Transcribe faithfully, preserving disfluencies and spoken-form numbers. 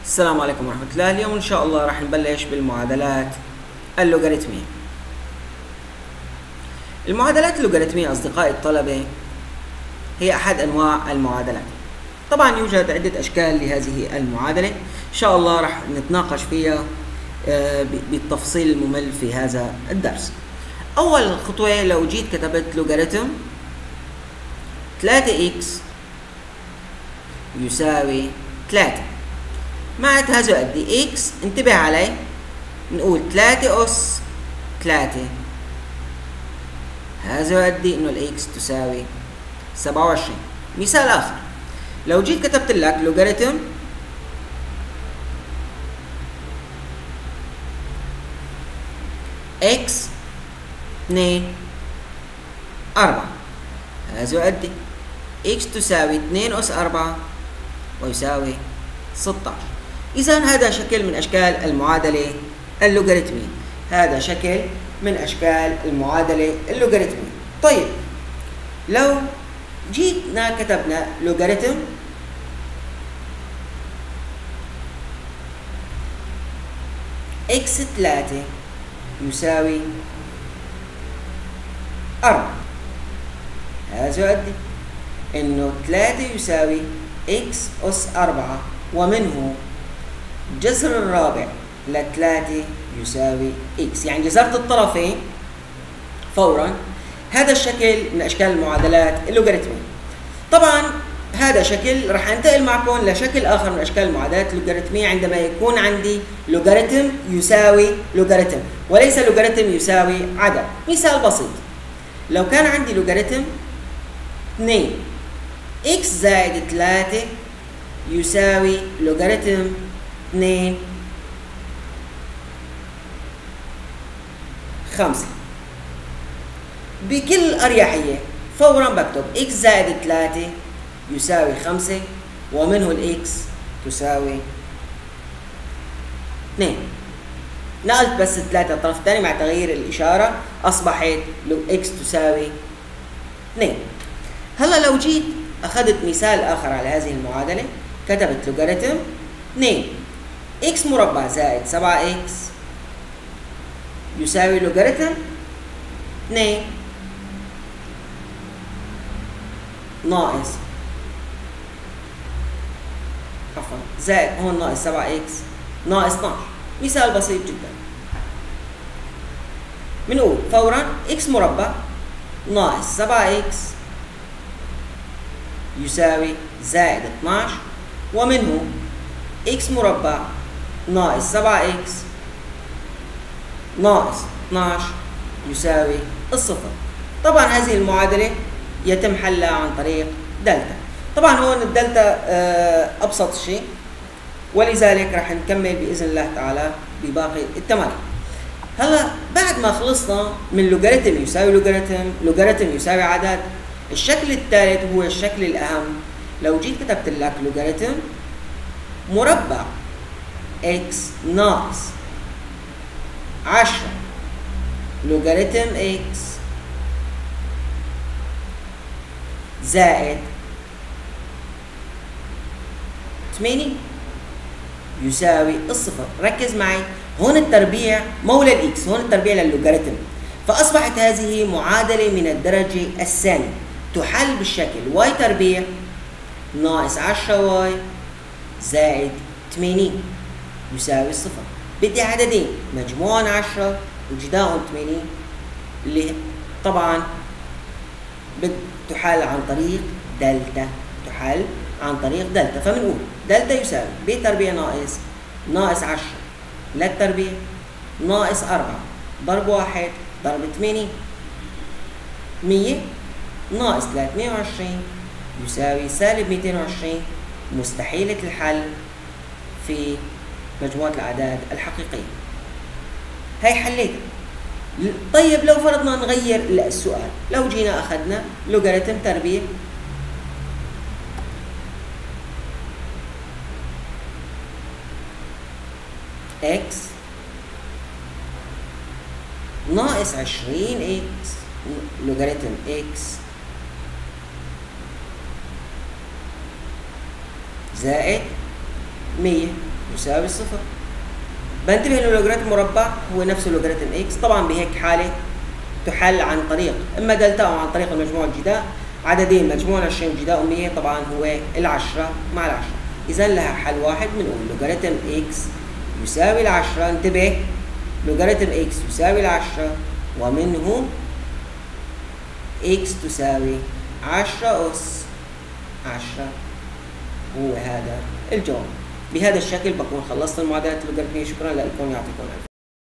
السلام عليكم ورحمة الله. اليوم إن شاء الله راح نبلش بالمعادلات اللوغاريتمية. المعادلات اللوغاريتمية أصدقائي الطلبة هي أحد أنواع المعادلات. طبعا يوجد عدة أشكال لهذه المعادلة، إن شاء الله راح نتناقش فيها بالتفصيل الممل في هذا الدرس. أول خطوة لو جيت كتبت لوغاريتم ثلاثة إكس يساوي ثلاثة، معنات هذا قدي إكس، انتبه علي، نقول ثلاثة أس ثلاثة، هذا قدي إنه الإكس تساوي سبعة وعشرين. مثال آخر، لو جيت كتبت لك لوغاريتم إكس اثنين أربعة، هذا قدي إكس تساوي اثنين أس أربعة ويساوي ستة عشر. إذا هذا شكل من أشكال المعادلة اللوغاريتمية، هذا شكل من أشكال المعادلة اللوغاريتمية. طيب لو جيتنا كتبنا لوغاريتم إكس ثلاثة يساوي أربعة، هذا قدي إنه ثلاثة يساوي إكس أس أربعة، ومنه جذر الرابع لثلاثة يساوي إكس، يعني جذرت الطرفين فورا. هذا الشكل من أشكال المعادلات اللوغاريتمية. طبعا هذا شكل راح أنتقل معكم لشكل آخر من أشكال المعادلات اللوغاريتمية عندما يكون عندي لوغاريتم يساوي لوغاريتم وليس لوغاريتم يساوي عدد. مثال بسيط، لو كان عندي لوغاريتم اثنين إكس زائد ثلاثة يساوي لوغاريتم اثنين خمسة، بكل أريحية فورا بكتب إكس زائد ثلاثة يساوي خمسة، ومنه الإكس تساوي اثنين. نقلت بس ثلاثة الطرف الثاني مع تغيير الإشارة، أصبحت لو إكس تساوي اثنين. هلا لو جيت أخذت مثال آخر على هذه المعادلة، كتبت لوغاريتم اثنين إكس مربع زائد سبعة إكس يساوي لوغاريتم اثنين ناقص عفوا زائد هون ناقص سبعة إكس ناقص اثني عشر. مثال بسيط جدا، بنقول فورا إكس مربع ناقص سبعة إكس يساوي زائد اثني عشر، ومنه إكس مربع ناقص سبعة إكس ناقص اثني عشر يساوي الصفر. طبعا هذه المعادلة يتم حلها عن طريق دلتا. طبعا هون الدلتا أبسط شيء، ولذلك راح نكمل بإذن الله تعالى بباقي التمارين. هلا بعد ما خلصنا من لوغاريتم يساوي لوغاريتم، لوغاريتم يساوي عدد، الشكل الثالث هو الشكل الأهم. لو جيت كتبت لك لوغاريتم مربع إكس ناقص عشرة لوغاريتم إكس زائد ثمانية يساوي الصفر. ركز معي، هون التربيع مولى الإكس، هون التربيع لللوغاريتم، فأصبحت هذه معادلة من الدرجة الثانية تحل بالشكل واي تربيع ناقص عشرة واي زائد ثمانية يساوي الصفر. بدي عددين مجموعهم عشرة وجداهم ثمانية، اللي طبعا بتحل عن طريق دلتا، تحل عن طريق دلتا. فبنقول دلتا يساوي ب تربيع ناقص ناقص عشرة للتربيع ناقص أربعة ضرب واحد ضرب ثمانية، مية ناقص ثلاثمية وعشرين يساوي سالب مئتين وعشرين، مستحيلة الحل في مجموعة الأعداد الحقيقية. هي حليتها. طيب لو فرضنا نغير السؤال، لو جينا أخذنا لوغاريتم تربيع إكس ناقص عشرين إكس لوغاريتم إكس زائد مية يساوي صفر. بنتبه انه لوغاريتم مربع هو نفسه لوغاريتم اكس. طبعا بهيك حاله تحل عن طريق اما دلتا او عن طريق المجموع الجداء. عددين مجموع عشرين جداء ومية طبعا هو العشرة مع العشرة. اذا لها حل واحد، بنقول لوغاريتم اكس يساوي العشرة. انتبه، لوغاريتم اكس يساوي العشرة ومنه اكس تساوي عشرة أس عشرة. هو هذا الجواب. بهذا الشكل بكون خلصت المعادلات اللوغاريتمية. شكرا لكم، يعطيكم العافية.